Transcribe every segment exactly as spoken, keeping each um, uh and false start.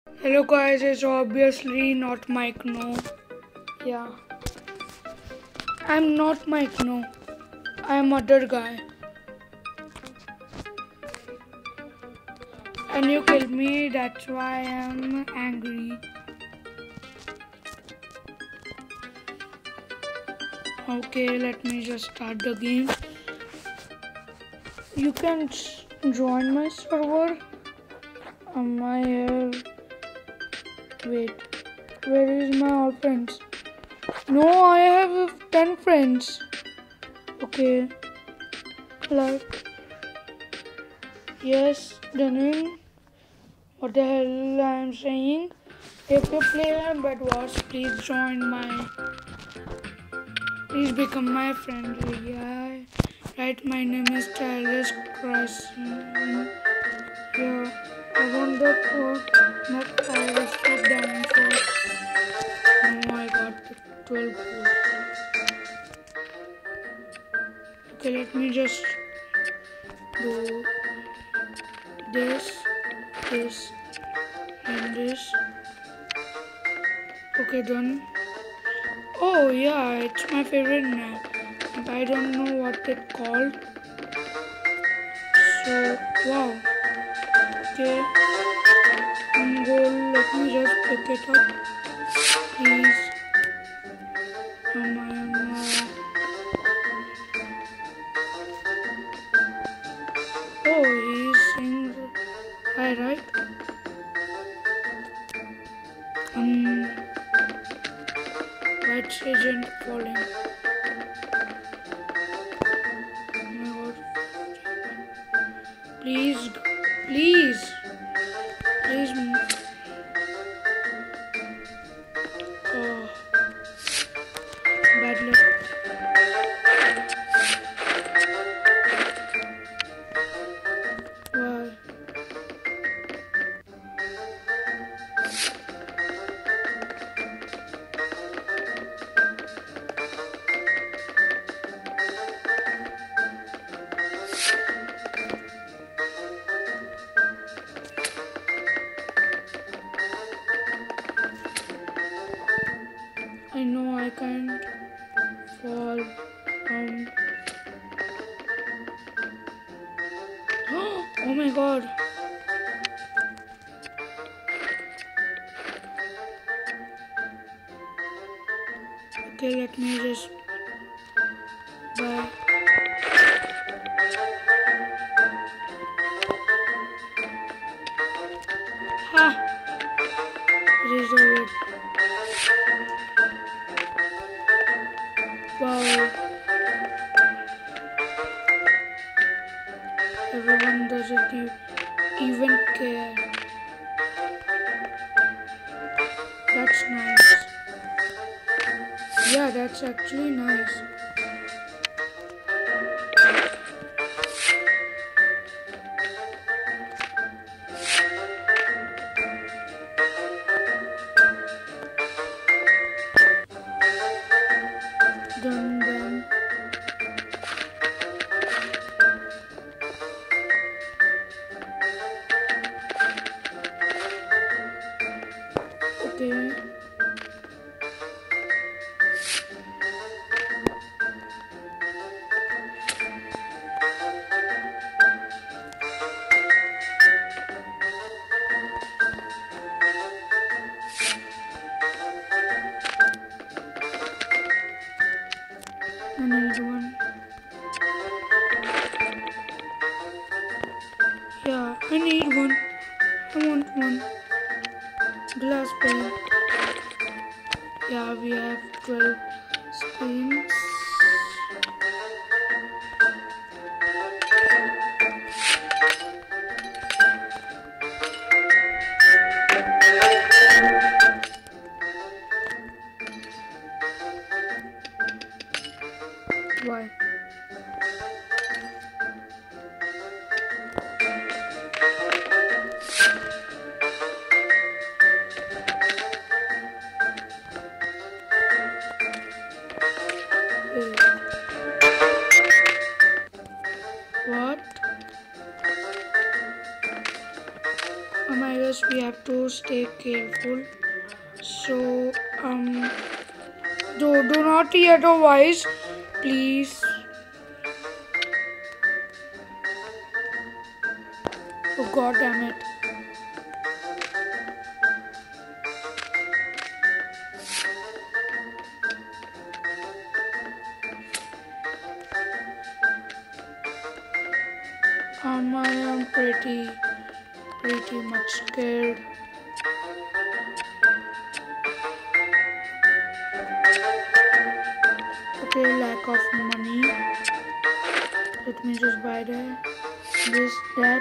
Hello guys, it's obviously not Mike, no. Yeah. I'm not Mike, no. I'm other guy. And you killed me, that's why I'm angry. Okay, let me just start the game. You can join my server. Am I here? Wait, where is my all friends? No, I have ten friends. Okay, like, yes, Danin. What the hell I am saying? If you play bedwars, please join my. Please become my friend. Yeah, right. My name is Charles Crossing. Yeah, I want the code. Not I will stop down for. No, I got twelve gold. Okay, let me just do this, this, and this. Okay, done. Oh yeah, it's my favorite map. I don't know what it called. So wow. Okay, I'm going. Let me just pick it up, please. Um, I'm, uh... Oh, he's saying hi, right? Um, White agent falling. Oh my god. Please, please, please. Oh, bad luck. Why? I know I can't fall. Um. Oh my god. Okay, let me just buy. Ha! Reserve it. Wow. Everyone doesn't e- even care. That's nice. Yeah, that's actually nice. Done then. Okay. I need one. Yeah, I need one. I want one. Glass pane. Yeah, we have twelve screens. Why? Okay, careful. So, um, do, do not hear the voice, please. Oh, god damn it. Um, I am pretty, pretty much scared. Okay, lack of money. Let me just buy that, this, that.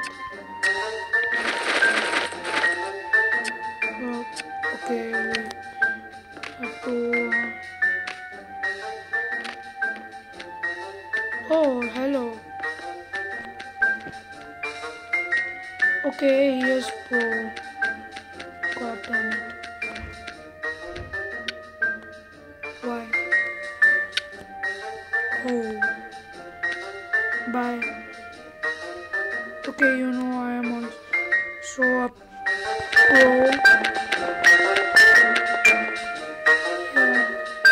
Oh, okay, we have to. Uh, oh, hello. Okay, here's Pro. God damn it. Why? Oh. Bye. Okay, you know I am also a pro. Yeah.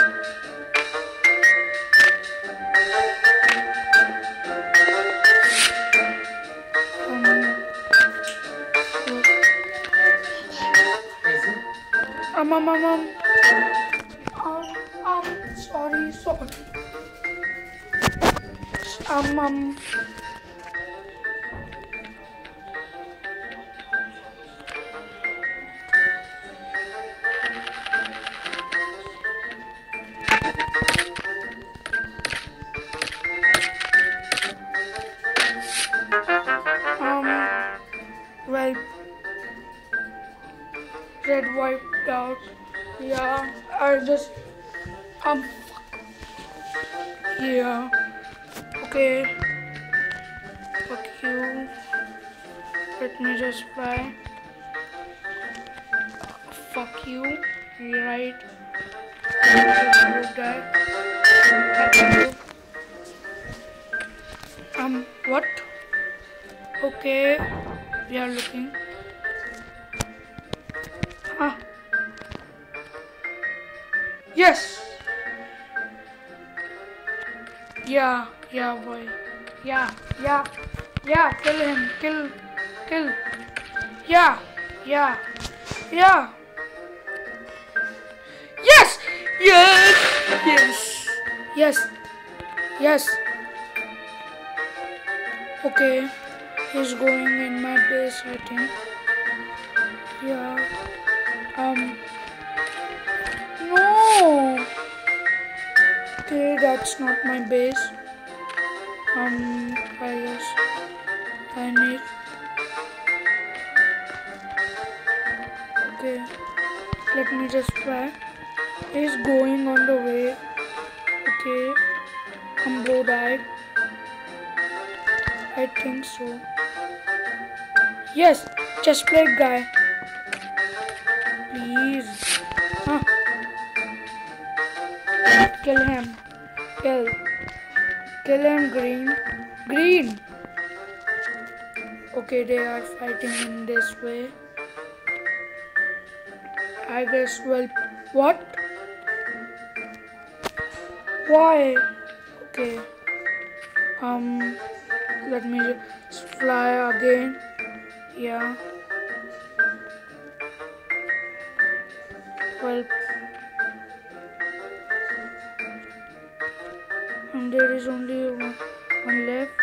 Um, um, um, um, um, um, sorry, sorry. Um, um. Um, well, red wiped out. Yeah, I just, um, yeah. Okay, fuck you. Let me just fly. Fuck you. Right. That. Um, what? Okay, we are looking. Huh? Yes. Yeah, yeah, boy. Yeah, yeah, yeah. Kill him. Kill, kill. Yeah, yeah, yeah. Yes, yes, yes, yes, yes. Okay, he's going in my base, I think. Yeah. Um. No. Okay, that's not my base. Um. I guess I need. Okay. Let me just try. He's going on the way. Okay. Humbo died. I think so. Yes, chest plate guy. Please. Huh. Kill him. Kill. Kill him, green. Green. Okay, they are fighting in this way. I guess, well, what? Why? Okay. Um, let me just fly again. Yeah. Well, and there is only one, one left.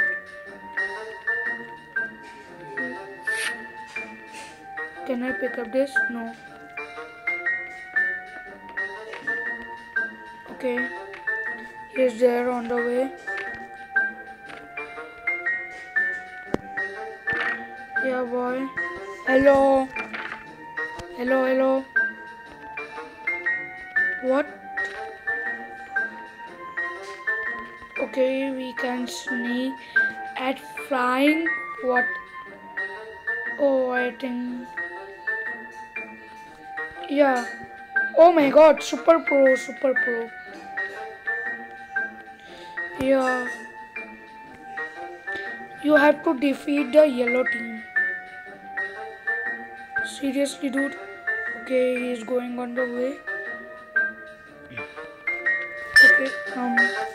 Can I pick up this? No. Okay. He's there on the way. Yeah, boy. Hello. Hello, hello. What? Okay, we can sneak at flying. What? Oh, I think. Yeah. Oh my god, super pro, super pro. Yeah. You have to defeat the yellow team. Seriously, dude. Okay, he's going on the way. Okay, um.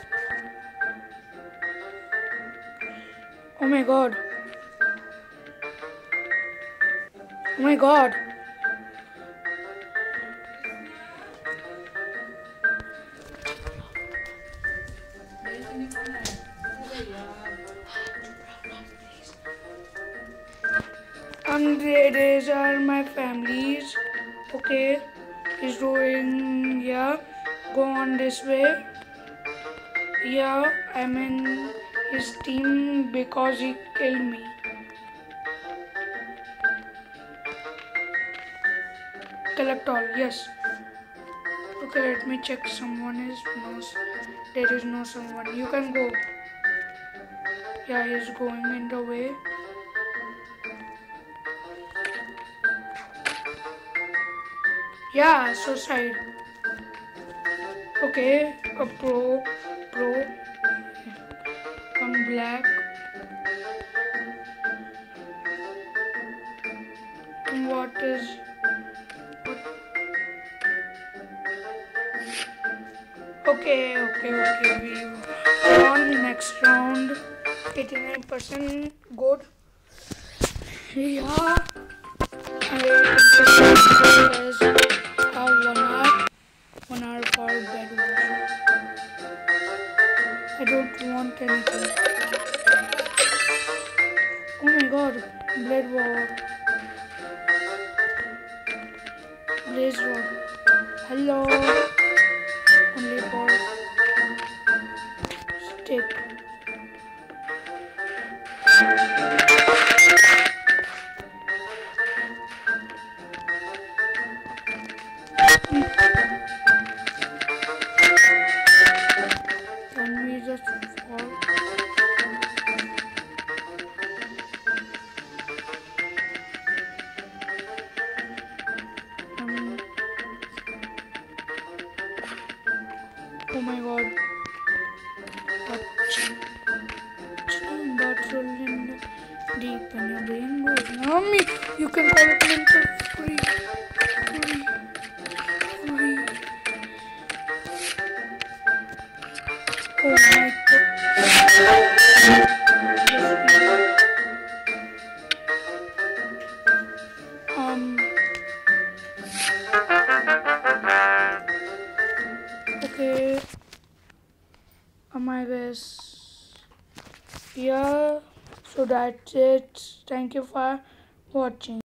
Oh my god. Oh my god. And these are my families. Okay, he's doing, yeah, go on this way. Yeah, I'm in his team because he killed me. Collect all, yes. Okay, let me check. Someone is no, there is no someone. You can go. Yeah, he's going in the way. Yeah, suicide. Okay, a pro, pro, one black. What is what? Okay, okay, okay. We won next round. eighty-nine percent good. Yeah, I as uh, one hour, one hour for bedwars. I don't want anything. Oh my god, blood war, blaze rod. Hello, only for stick. Can we just fall? Um, oh my god. But rolling deep and your brain goes. Mommy, you can call it mental free. Free. Free. Oh my god. Um. Okay. Um, I guess. Yeah. So that's it. Thank you for watching.